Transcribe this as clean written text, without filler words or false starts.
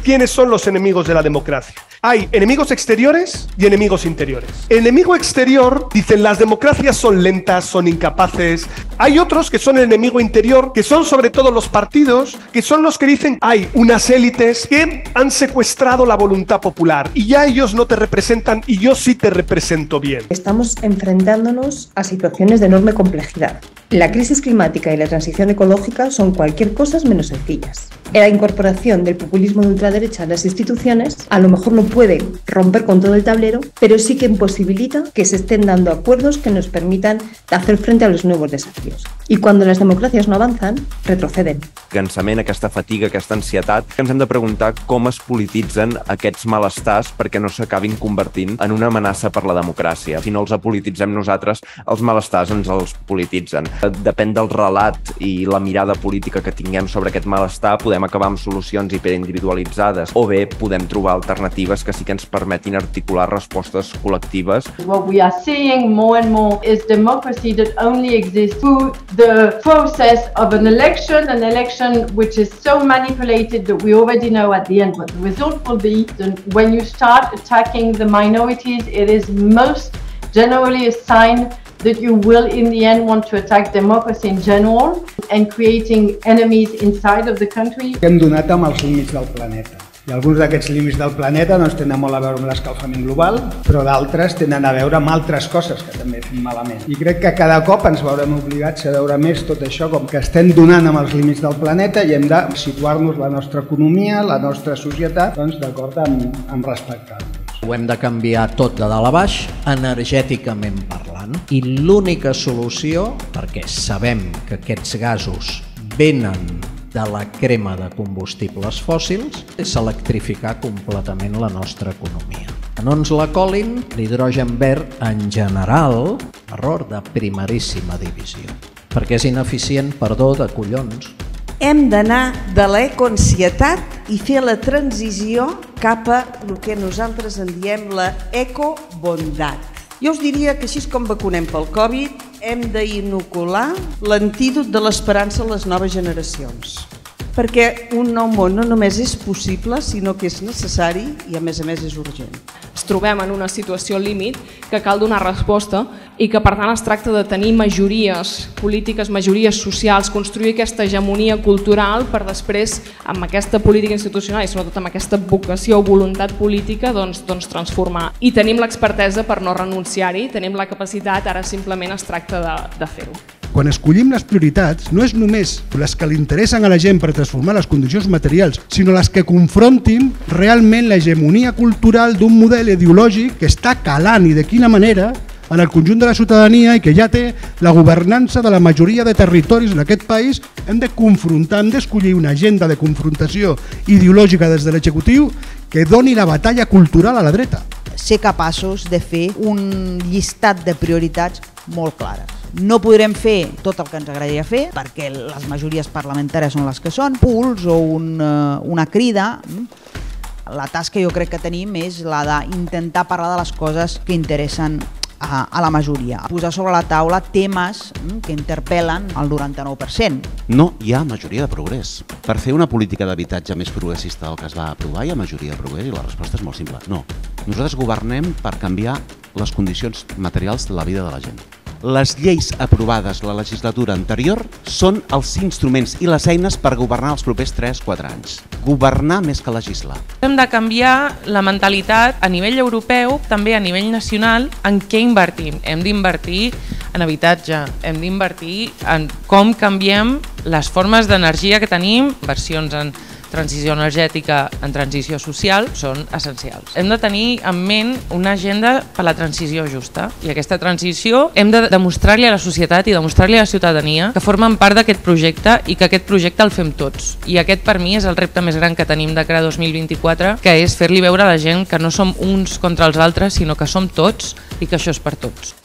¿quiénes son los enemigos de la democracia? Hay enemigos exteriores y enemigos interiores. El enemigo exterior, dicen, las democracias son lentas, son incapaces. Hay otros que son el enemigo interior, que son sobre todo los partidos, que son los que dicen, hay unas élites que han secuestrado la voluntad popular y ya ellos no te representan y yo sí te represento bien. Estamos enfrentándonos a situaciones de enorme complejidad. La crisis climática y la transición ecológica son cualquier cosa menos sencillas. La incorporación del populismo de ultraderecha en las instituciones a lo mejor no puede romper con todo el tablero, pero sí que imposibilita que se estén dando acuerdos que nos permitan hacer frente a los nuevos desafíos. I quan les democràcies no avancen, retroceden. Cansament, aquesta fatiga, aquesta ansietat, que ens hem de preguntar com es polititzen aquests malestars perquè no s'acabin convertint en una amenaça per la democràcia. Si no els apolititzem nosaltres, els malestars ens els polititzen. Depèn del relat i la mirada política que tinguem sobre aquest malestar, podem acabar amb solucions hiperindividualitzades o bé podem trobar alternatives que sí que ens permetin articular respostes col·lectives. What we are seeing more and more is democracy that only exists through the process of an election which is so manipulated that we already know at the end what the result will be. Then when you start attacking the minorities, it is most generally a sign that you will in the end want to attack democracy in general and creating enemies inside of the country. Hem donat amb els límits del planeta. I alguns d'aquests límits del planeta doncs, tenen molt a veure amb l'escalfament global, però d'altres tenen a veure amb altres coses que també fem malament. I crec que cada cop ens veurem obligats a veure més tot això com que estem donant amb els límits del planeta i hem de situar-nos la nostra economia, la nostra societat, doncs, d'acord amb respectar-nos. Ho hem de canviar tot de dalt a baix, energèticament parlant, i l'única solució, perquè sabem que aquests gasos venen de la crema de combustibles fòssils, és electrificar completament la nostra economia. No ens la colin, l'hidrogen verd en general, error de primeríssima divisió, perquè és ineficient, perdó, de collons. Hem d'anar de l'ecoansietat i fer la transició cap a el que nosaltres en diem la ecobondat. Jo us diria que així com vacunem pel Covid, hem d'inocular l'antídot de l'esperança a les noves generacions. Perquè un nou món no només és possible, sinó que és necessari i a més és urgent. Ens trobem en una situació límit que cal donar resposta i que per tant es tracta de tenir majories polítiques, majories socials, construir aquesta hegemonia cultural per després amb aquesta política institucional i sobretot amb aquesta vocació o voluntat política doncs transformar. I tenim l'expertesa per no renunciar-hi, tenim la capacitat, ara simplement es tracta de fer-ho. Quan escollim les prioritats, no és només les que li interessen a la gent per transformar les condicions materials, sinó les que confrontin realment l'hegemonia cultural d'un model ideològic que està calant i de quina manera en el conjunt de la ciutadania i que ja té la governança de la majoria de territoris d'aquest país. Hem de confrontar, hem d'escollir una agenda de confrontació ideològica des de l'executiu que doni la batalla cultural a la dreta. Ser capaços de fer un llistat de prioritats molt clares. No podrem fer tot el que ens agradaria fer perquè les majories parlamentàries són les que són, pools o una crida. La tasca jo crec que tenim és la d'intentar parlar de les coses que interessen a la majoria. Posar sobre la taula temes que interpel·len el 99%. No hi ha majoria de progrés. Per fer una política d'habitatge més progressista del que es va aprovar hi ha majoria de progrés i la resposta és molt simple. No. Nosaltres governem per canviar les condicions materials de la vida de la gent. Les lleis aprovades la legislatura anterior són els instruments i les eines per governar els propers 3-4 anys. Governar més que legislar. Hem de canviar la mentalitat a nivell europeu, també a nivell nacional, en què invertim. Hem d'invertir en habitatge, hem d'invertir en com canviem les formes d'energia que tenim, versions en transició energètica, en transició social, són essencials. Hem de tenir en ment una agenda per a la transició justa i aquesta transició hem de demostrar-li a la societat i demostrar-li a la ciutadania que formen part d'aquest projecte i que aquest projecte el fem tots. I aquest per mi és el repte més gran que tenim de cara a 2024, que és fer-li veure a la gent que no som uns contra els altres, sinó que som tots i que això és per tots.